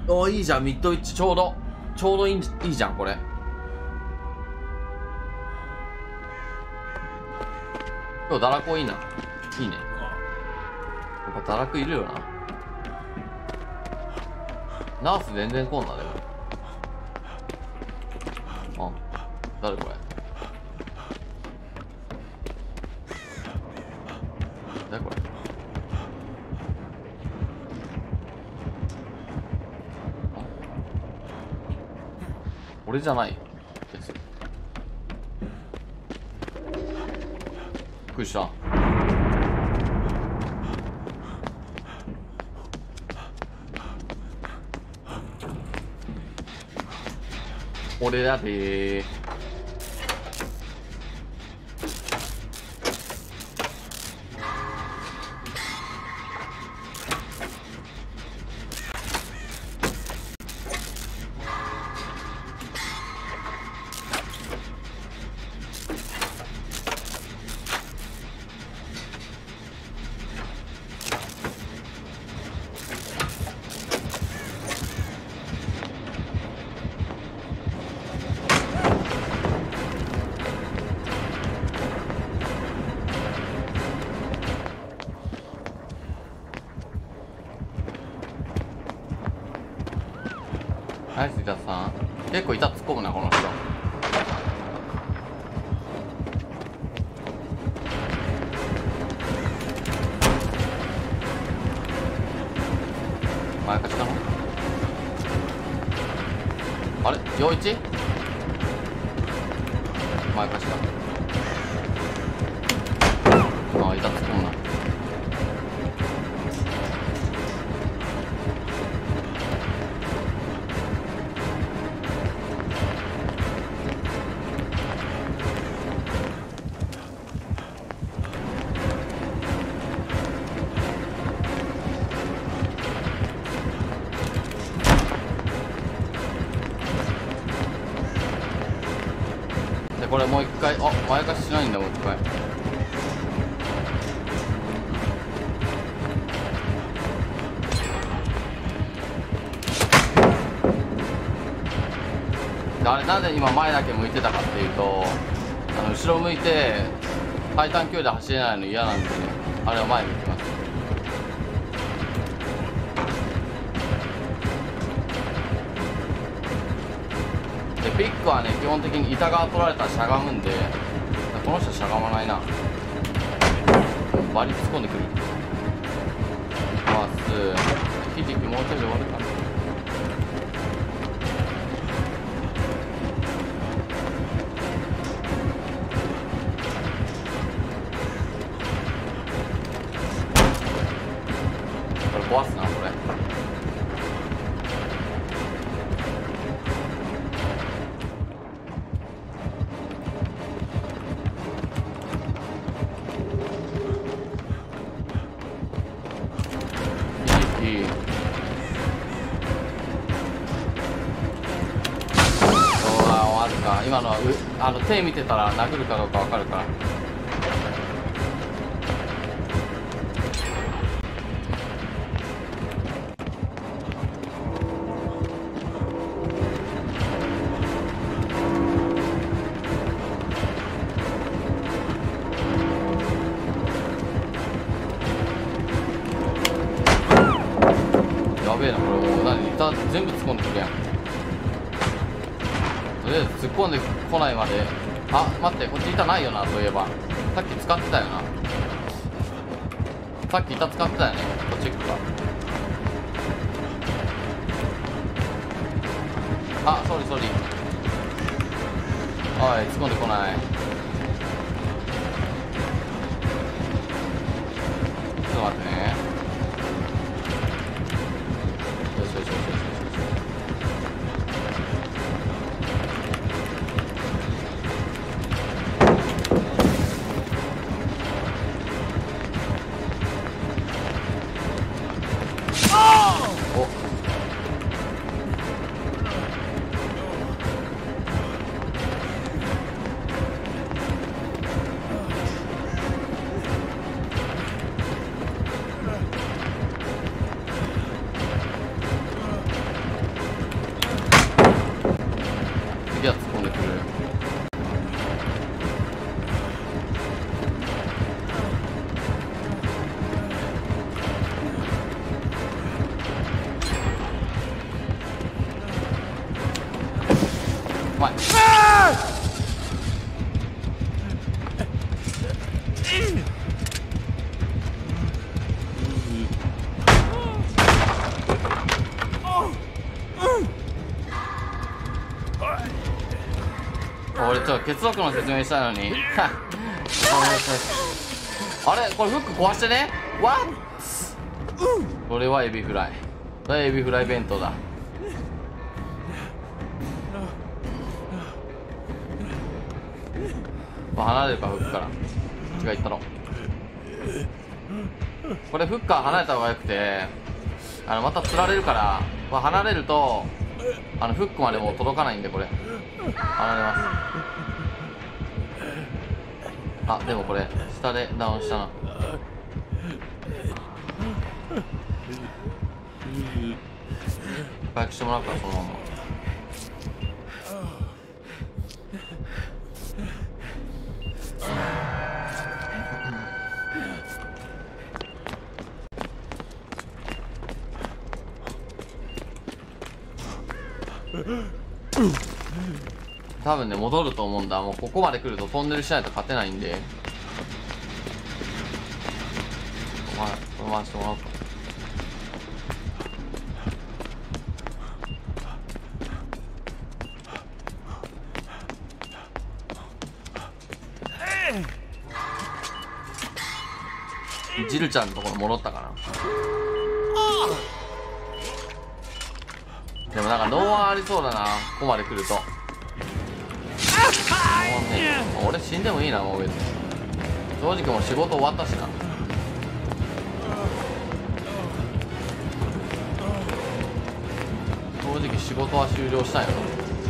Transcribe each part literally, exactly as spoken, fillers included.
お、いいじゃん。ミッドウィッチちょうどちょうどいい、いいじゃんこれ。今日堕落多いな。いいね。やっぱ堕落いるよな。ナース全然来んな。でも、あ、誰これ。誰これ。俺じゃないよ別に。びっくりした。俺だでー。ナイス板さん。結構板突っ込むなこの人。前かちかな。あれ陽一前かしか。ああ板突っ込むな。これもう一回、あ、前貸ししないんだ。もう一回あれなんで今前だけ向いてたかっていうと、あの後ろ向いて最短距離で走れないの嫌なんでね、あれは前向きます。でピックはね基本的に板側取られたらしゃがむんで、この人しゃがまないな。バリ突っ込んでくる。まっすぐひじきもうちょいで終わるかな。これ壊すなこれ。今のはうあの手見てたら殴るかどうか分かるから。やべえなこれ。もう何板全部突っ込んでくるやん。とりあえず突っ込んでこないまで。あ、待って、こっち板ないよな。そういえばさっき使ってたよな。さっき板使ってたよね。こっち行くか。あ、ソリソリ。おい、突っ込んでこない。ちょっと待ってね。よしよしよしよしよし。 お前俺ちょっと血族の説明したのにあれこれフック壊してね。わっこれはエビフライ、これはエビフライ弁当だ。離れるかフックから。違う、行ったの。これフックから離れた方がよくて、あのまた釣られるから、まあ、離れるとあのフックまでも届かないんで、これ離れます。あ、でもこれ下でダウンしたな。回復してもらうからそのまま。多分ね戻ると思うんだ。もうここまで来るとトンネルしないと勝てないんで、まあこのまましてもらおうか。ジルちゃんのところ戻ったかな。でもなんかノーワンありそうだな、ここまで来ると。もうね、俺死んでもいいな、もう別に。正直もう仕事終わったしな。正直仕事は終了したんよ。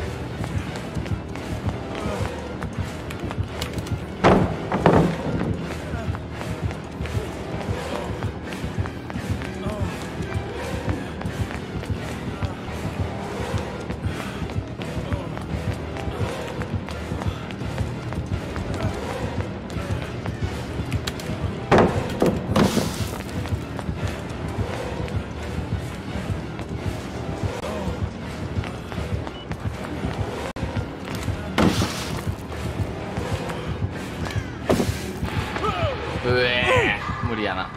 うえー無理やな。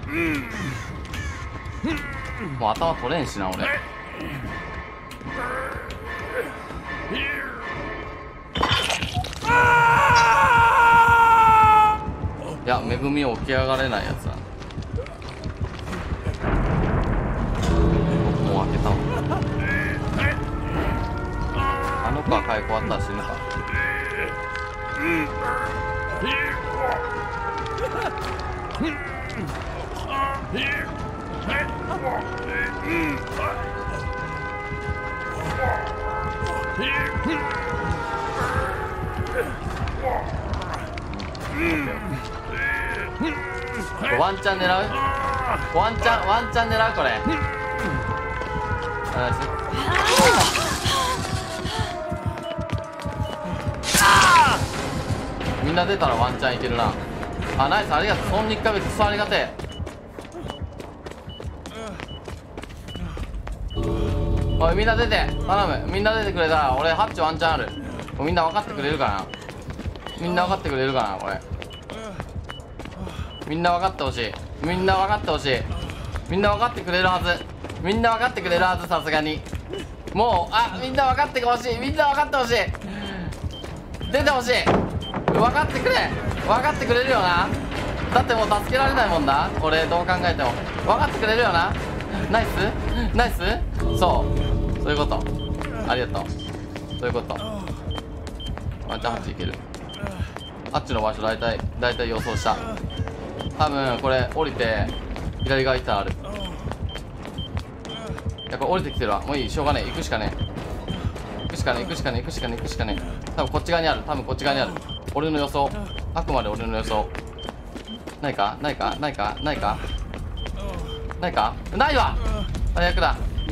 もう頭取れんしな俺。いや、恵みを起き上がれないやつだ。もう開けたわ。あの子は回復終わったら死ぬか。ワンチャン狙う？ワンチャンワンチャン狙うこれ。ナイス。みんな出たらワンチャンいけるな。あ、ナイス、ありがとう。そんにっかげつクソありがてえ。おいみんな出て頼む。みんな出てくれたら俺ハッチワンチャンある。みんな分かってくれるかな。みんな分かってくれるかなこれ。みんな分かってほしい。みんな分かってほしい。みんな分かってくれるはず。みんな分かってくれるはず。さすがにもう、あ、みんな分かってほしい。みんな分かってほしい。出てほしい。分かってくれ。分かってくれるよな。だってもう助けられないもんな、これどう考えても。分かってくれるよな。ナイスナイス。そうそういうこと。ありがとう。そういうこと。ワンチャンはちいける。あっちの場所大体大体予想した。多分これ降りて左側行ったらある。いやこれ降りてきてるわ。もういい、しょうがねえ、行くしかねえ。行くしかねえ行くしかねえ行くしかねえ行くしかねえ。多分こっち側にある。多分こっち側にある。俺の予想、あくまで俺の予想。ないかないかないかないかないかないわ。最悪だ。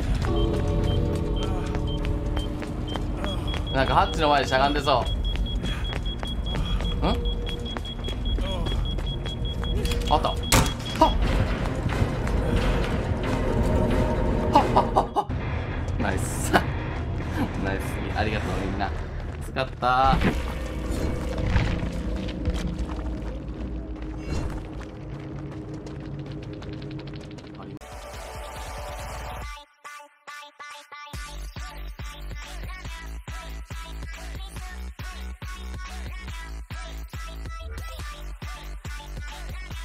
なんかハッチの前でしゃがんでそう。んあった。はっはっはっはっ。ナイスナイス。ありがとうみんな。 ったー。